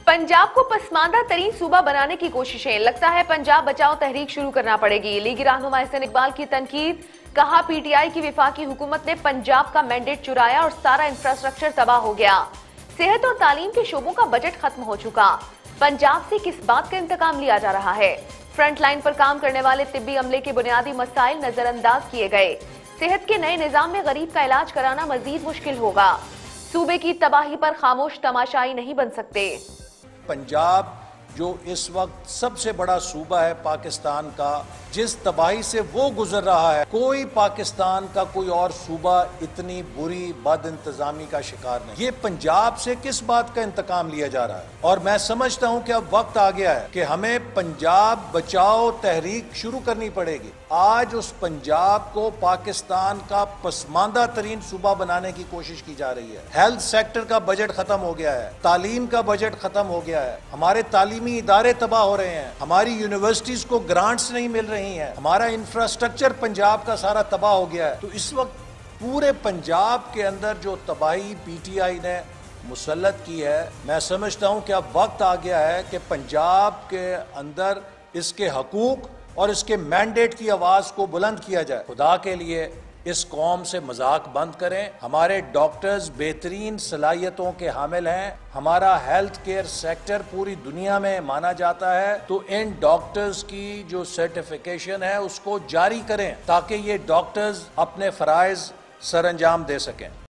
पंजाब को पसमानदा तरीन सूबा बनाने की कोशिशें, लगता है पंजाब बचाओ तहरीक शुरू करना पड़ेगी। लीगी रहनुमा एहसन इकबाल की तनकीद, कहा पीटीआई की विफाकी हुकूमत ने पंजाब का मैंडेट चुराया और सारा इंफ्रास्ट्रक्चर तबाह हो गया। सेहत और तालीम के शोबों का बजट खत्म हो चुका। पंजाब से किस बात का इंतकाम लिया जा रहा है? फ्रंट लाइन पर काम करने वाले तिब्बी अमले के बुनियादी मसाइल नजरअंदाज किए गए। सेहत के नए निजाम में गरीब का इलाज कराना मजीद मुश्किल होगा। सूबे की तबाही पर खामोश तमाशाई नहीं बन सकते। पंजाब जो इस वक्त सबसे बड़ा सूबा है पाकिस्तान का, जिस तबाही से वो गुजर रहा है, कोई पाकिस्तान का कोई और सूबा इतनी बुरी बद इंतजामी का शिकार नहीं। ये पंजाब से किस बात का इंतकाम लिया जा रहा है? और मैं समझता हूं कि अब वक्त आ गया है कि हमें पंजाब बचाओ तहरीक शुरू करनी पड़ेगी। आज उस पंजाब को पाकिस्तान का पसमानदा तरीन सूबा बनाने की कोशिश की जा रही है। हेल्थ सेक्टर का बजट खत्म हो गया है, तालीम का बजट खत्म हो गया है, हमारे तालीमी इदारे तबाह हो रहे हैं, हमारी यूनिवर्सिटीज को ग्रांट्स नहीं मिल रही हैं, हमारा इंफ्रास्ट्रक्चर पंजाब का सारा तबाह हो गया है। तो इस वक्त पूरे पंजाब के अंदर जो तबाही पीटीआई ने मुसल्लत की है, मैं समझता हूं कि अब वक्त आ गया है कि पंजाब के अंदर इसके हकूक और इसके मैंडेट की आवाज को बुलंद किया जाए। खुदा के लिए इस कौम से मजाक बंद करें। हमारे डॉक्टर्स बेहतरीन सलाहियतों के हामिल हैं, हमारा हेल्थ केयर सेक्टर पूरी दुनिया में माना जाता है। तो इन डॉक्टर्स की जो सर्टिफिकेशन है उसको जारी करें ताकि ये डॉक्टर्स अपने फराइज सरअंजाम दे सकें।